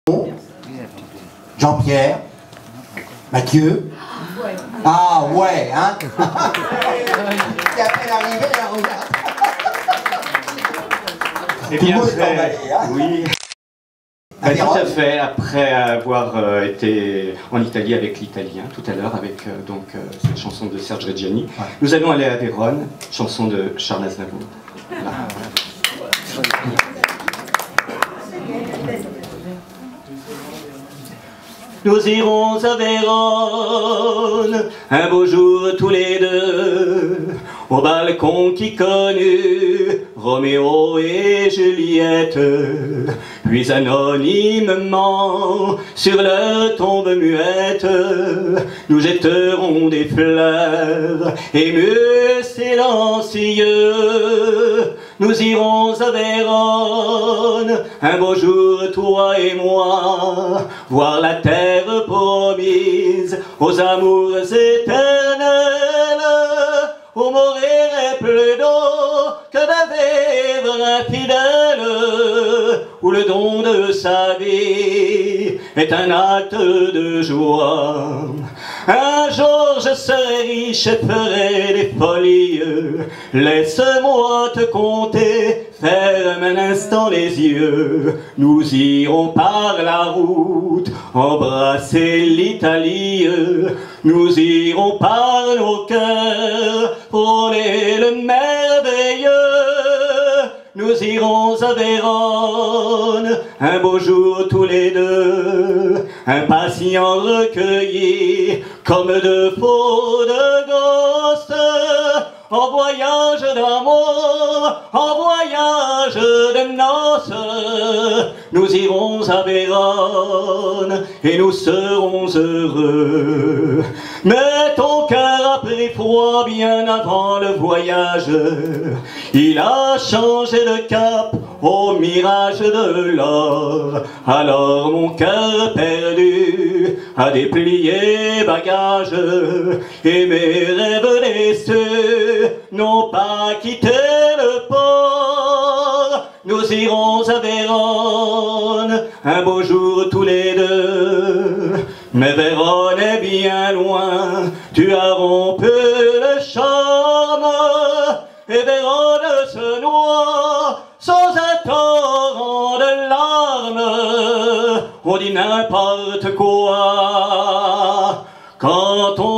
Jean-Pierre, Mathieu. Ah ouais, hein. Qui a peine arrivé, là, regarde. C'est bien Tout le monde est fait, emballé, hein. oui. Ben, tout à fait, après avoir été en Italie avec l'italien tout à l'heure, avec cette chanson de Serge Reggiani, ouais. Nous allons aller à Vérone, chanson de Charles Aznavour. Voilà. Nous irons à Vérone, un beau jour tous les deux, au balcon qui connut Roméo et Juliette. Puis anonymement, sur leur tombe muette, nous jetterons des fleurs, émus silencieux. Nous irons à Vérone, un beau jour, toi et moi, voir la terre promise aux amours éternels, où morirait plus d'eau que de vivre infidèle, où le don de sa vie est un acte de joie. Un jour je serai riche et ferai des folies, laisse-moi te compter, ferme un instant les yeux, nous irons par la route, embrasser l'Italie, nous irons par nos cœurs, frôler le merveilleux. Nous irons à Vérone, un beau jour tous les deux, impatients recueillis, comme de faux de gosses, en voyage d'amour, en voyage de noces. Nous irons à Vérone, et nous serons heureux. Mais ton cœur a pris froid bien avant le voyage, il a changé de cap au mirage de l'or. Alors mon cœur perdu a déplié bagages, et mes rêves déçus n'ont pas quitté le port. Nous irons à Vérone, un beau jour tous les deux, mais Vérone est bien loin, tu as rompu le charme, et Vérone se noie sans un torrent de larmes. On dit n'importe quoi quand on